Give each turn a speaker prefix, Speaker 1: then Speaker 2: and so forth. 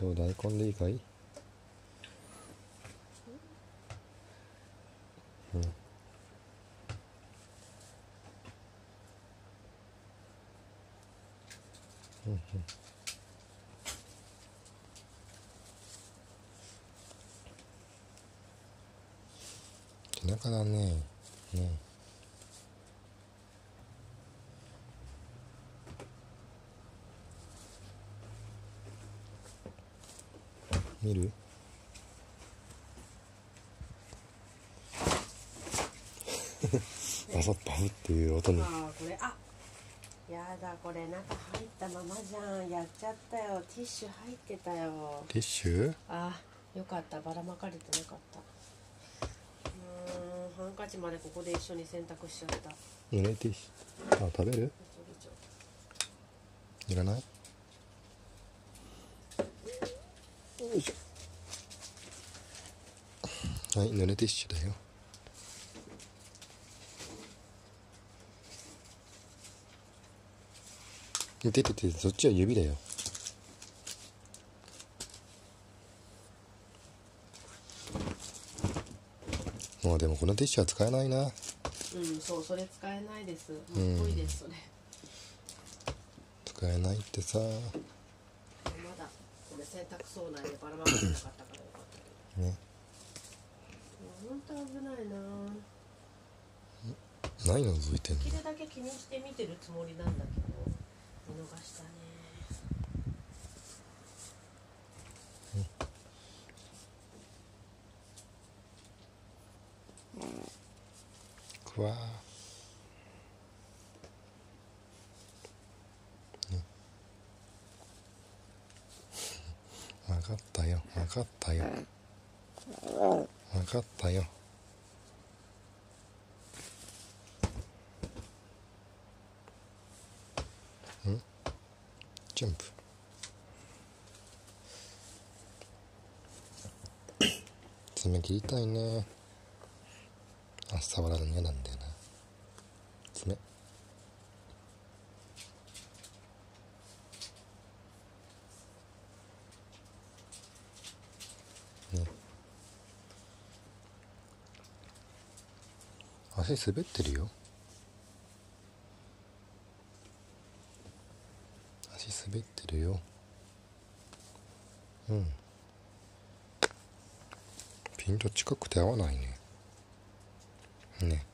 Speaker 1: どう、大根でいいかい？うん。うんうん。背中だね。ね。見る？バサッバフっていう音に。
Speaker 2: ああ、これ、あ、やだ、これ中入ったままじゃん。やっちゃったよ。ティッシュ入ってたよ。
Speaker 1: ティッシュ？
Speaker 2: あ、よかった。ばらまかれてなかった。ハンカチまでここで一緒に洗濯しちゃった。
Speaker 1: 濡れティッシュ。あ、食べる？いらない？よいしょ。はい、濡れティッシュだよ。ててて、そっちは指だよ。もうでもこのティッシュは使えないな。
Speaker 2: うん、そう、それ使えないです。もうぽいです、それ。
Speaker 1: 使えないってさ。
Speaker 2: まだこれ洗濯槽内でばらまかれなかったからよかったけど。
Speaker 1: ね。
Speaker 2: 本当危ないな。
Speaker 1: 何のぞいてんの？
Speaker 2: できるだけ気にして見てるつもりなんだけど、見逃したね。
Speaker 1: くわー。分かったよ、分かったよ、分かったよ。ジャンプ。爪切りたいね。あ、触られるの嫌なんだよな。爪。ね。足滑ってるよ。足滑ってるよ。うん。ピント近くて合わないね。ね。